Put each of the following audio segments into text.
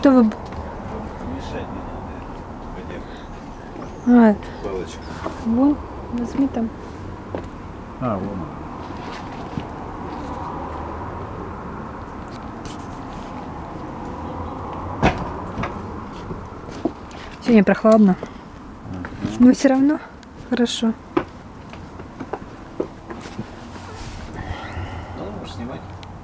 Что вы... Мешать не надо. А, Палочку. вон, возьми там. А, вон она. Сегодня прохладно. Но все равно хорошо. Ну, можешь снимать.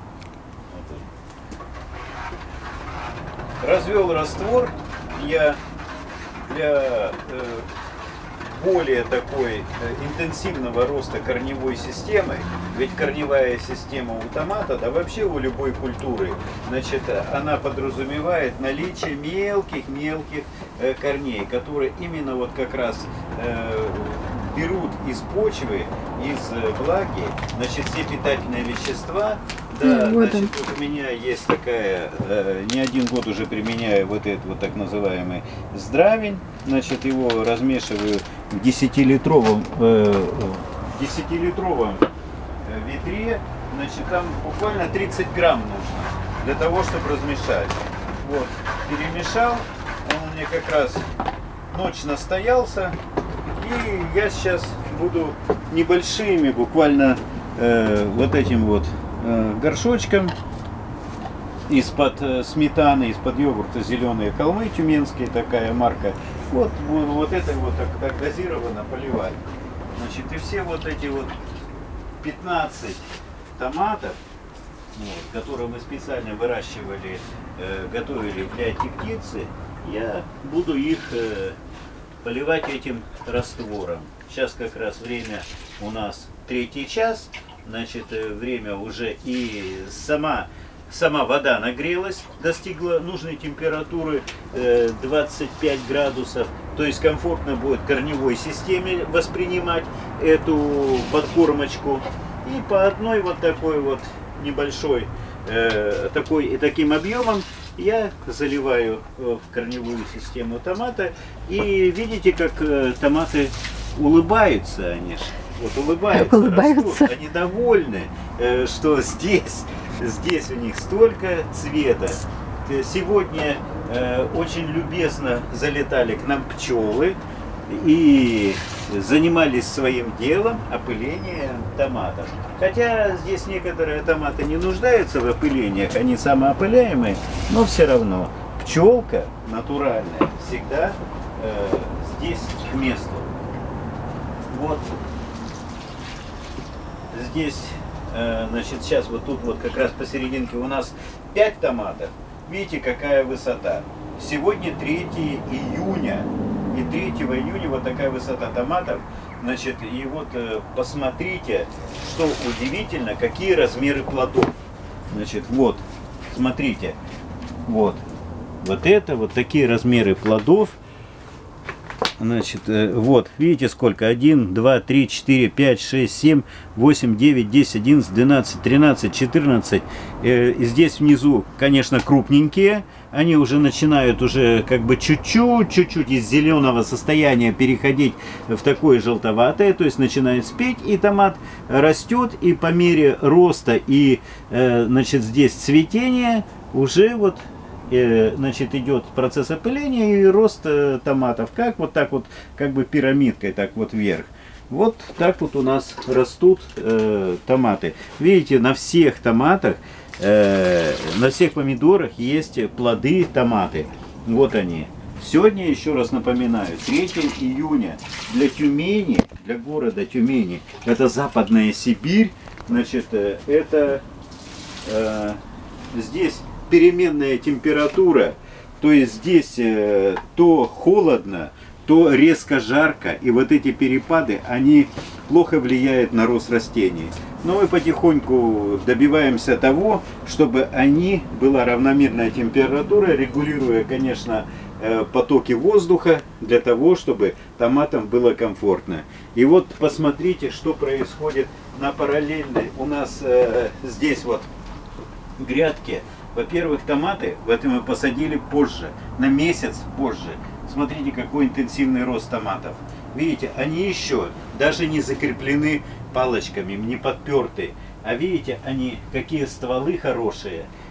Вот. Развел раствор я для более такой интенсивного роста корневой системы. Ведь корневая система у томата, да вообще у любой культуры, значит, она подразумевает наличие мелких корней, которые именно вот как раз берут из почвы, из влаги, значит, все питательные вещества. Да, вот значит, вот у меня есть такая, не один год уже применяю вот этот вот так называемый здравень. Значит, его размешиваю в 10-литровом ведре. Значит, там буквально 30 грамм нужно для того, чтобы размешать. Вот, перемешал, он у меня как раз ночь настоялся. И я сейчас буду небольшими, буквально вот этим вот горшочком из-под сметаны, из-под йогурта «Зеленые холмы», тюменские такая марка. Вот это вот так дозированно поливать. Значит, и все вот эти вот 15 томатов, вот, которые мы специально выращивали, готовили для этой птицы, я буду их поливать этим раствором. Сейчас как раз время у нас 3-й час. Значит, время уже и сама вода нагрелась, достигла нужной температуры 25 градусов. То есть комфортно будет корневой системе воспринимать эту подкормочку. И по одной вот такой вот небольшой таким объемом я заливаю в корневую систему томата. И видите, как томаты улыбаются они же. Вот улыбаются, растут, они довольны, что здесь у них столько цвета. Сегодня очень любезно залетали к нам пчелы и занимались своим делом опылением томатов. Хотя здесь некоторые томаты не нуждаются в опылениях, они самоопыляемые, но все равно пчелка натуральная всегда здесь к месту. Вот. Здесь, значит, сейчас вот тут вот как раз посерединке у нас 5 томатов. Видите, какая высота. Сегодня 3 июня. И 3 июня вот такая высота томатов. Значит, и вот посмотрите, что удивительно, какие размеры плодов. Значит, вот, смотрите. Вот это, вот такие размеры плодов. Значит, вот, видите сколько? 1, 2, 3, 4, 5, 6, 7, 8, 9, 10, 11, 12, 13, 14. Здесь внизу, конечно, крупненькие. Они уже начинают уже как бы чуть-чуть из зеленого состояния переходить в такое желтоватое. То есть начинает спеть, и томат растет. И по мере роста и, значит, здесь цветения уже вот... значит, идет процесс опыления и рост томатов, как вот так вот, как бы пирамидкой, так вот вверх. Вот так вот у нас растут томаты. Видите, на всех томатах, на всех помидорах есть плоды томаты. Вот они. Сегодня, еще раз напоминаю, 3 июня для Тюмени, для города Тюмени, это Западная Сибирь, значит, это здесь переменная температура, то есть здесь то холодно, то резко жарко, и вот эти перепады, они плохо влияют на рост растений. Но мы потихоньку добиваемся того, чтобы была равномерная температура, регулируя, конечно, потоки воздуха, для того, чтобы томатам было комфортно. И вот посмотрите, что происходит на параллельной у нас здесь вот грядке. Во-первых, томаты это мы посадили позже, на месяц позже. Смотрите, какой интенсивный рост томатов. Видите, они еще даже не закреплены палочками, не подперты. А видите, они какие стволы хорошие.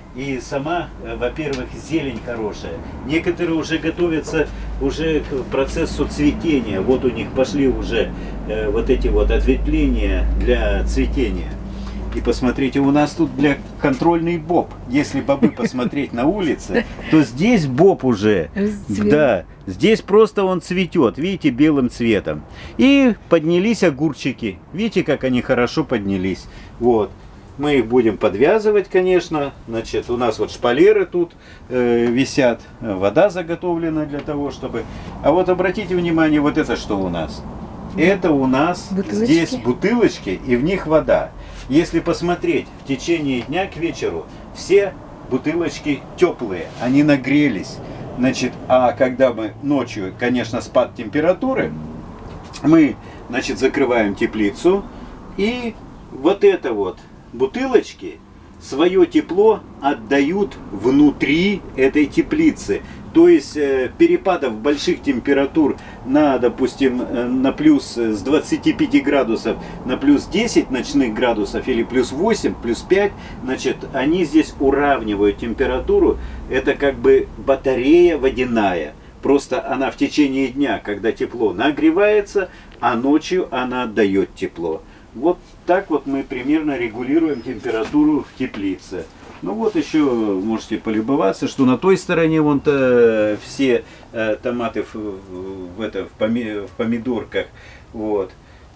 И сама, во-первых, зелень хорошая. Некоторые уже готовятся уже к процессу цветения. Вот у них пошли уже вот эти вот ответвления для цветения. И посмотрите, у нас тут для контрольный боб. Если бобы посмотреть на улице, то здесь боб уже. Да, здесь просто он цветет, видите, белым цветом. И поднялись огурчики. Видите, как они хорошо поднялись. Вот. Мы их будем подвязывать, конечно. Значит, у нас вот шпалеры тут висят. Вода заготовлена для того, чтобы... А вот обратите внимание, вот это что у нас? Это у нас бутылочки. Здесь бутылочки, и в них вода. Если посмотреть в течение дня к вечеру, все бутылочки теплые, они нагрелись. Значит, а когда мы ночью, конечно, спад температуры, мы, значит, закрываем теплицу, и вот это вот бутылочки свое тепло отдают внутри этой теплицы. То есть перепадов больших температур на, допустим, на плюс с 25 градусов на плюс 10 ночных градусов или плюс 8, плюс 5, значит, они здесь уравнивают температуру. Это как бы батарея водяная. Просто она в течение дня, когда тепло нагревается, а ночью она отдает тепло. Вот так вот мы примерно регулируем температуру в теплице. Ну вот еще можете полюбоваться, что на той стороне вон-то все томаты в помидорках. Вот.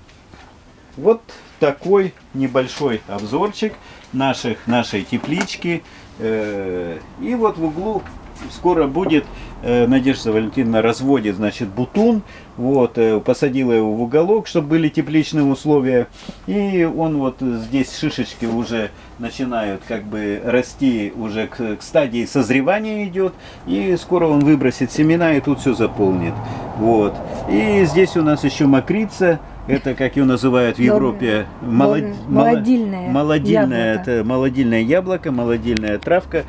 Вот такой небольшой обзорчик нашей теплички. И вот в углу скоро будет, Надежда Валентиновна разводит, значит, бутун. Вот, посадила его в уголок, чтобы были тепличные условия. И он вот здесь шишечки уже начинают как бы расти, уже к стадии созревания идет. И скоро он выбросит семена и тут все заполнит. Вот. И здесь у нас еще мокрица. Это, как ее называют в Европе, молодильное, это молодильное яблоко, молодильная травка.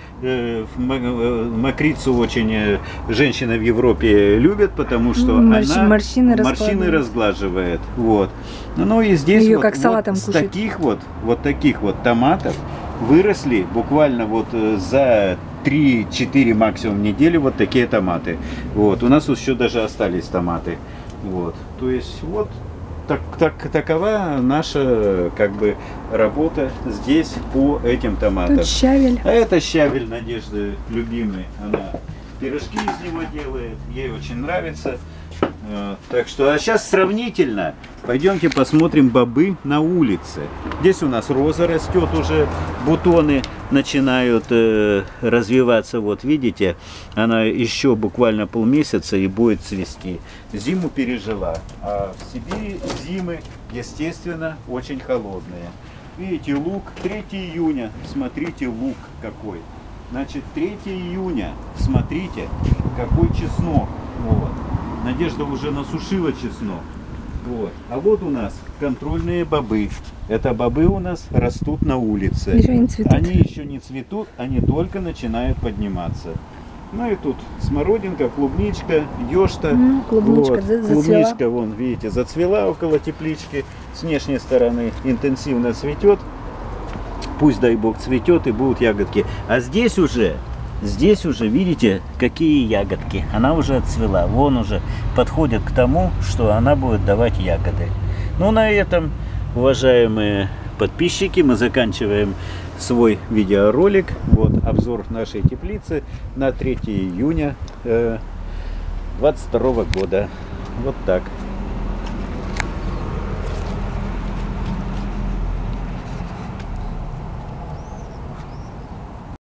Мокрицу очень женщины в Европе любят, потому что она морщины разглаживает. Вот. Ну и здесь ее вот, как салатом с таких вот томатов выросли буквально вот за 3-4 максимум недели вот такие томаты. Вот. У нас вот еще даже остались томаты. Вот. То есть вот такова наша как бы работа здесь по этим томатам. Тут щавель. А это щавель Надежды любимый. Она пирожки из него делает. Ей очень нравится. Так что, а сейчас сравнительно. Пойдемте посмотрим бобы на улице. Здесь у нас роза растет уже, бутоны начинают развиваться. Вот видите, она еще буквально полмесяца и будет цвести. Зиму пережила, а в Сибири зимы, естественно, очень холодные. Видите, лук 3 июня, смотрите, лук какой. Значит, 3 июня, смотрите, какой чеснок. Вот. Надежда уже насушила чеснок. Вот. А вот у нас контрольные бобы. Это бобы у нас растут на улице. Еще не цветут. Они еще не цветут, они только начинают подниматься. Ну и тут смородинка, клубничка, ёшта. Клубничка вот. зацвела. Клубничка, вон, видите, зацвела около теплички. С внешней стороны интенсивно цветет. Пусть, дай бог, цветет и будут ягодки. А здесь уже, видите, какие ягодки. Она уже отцвела. Вон уже подходит к тому, что она будет давать ягоды. Ну, на этом, уважаемые подписчики, мы заканчиваем свой видеоролик. Вот обзор нашей теплицы на 3 июня 2022 года. Вот так.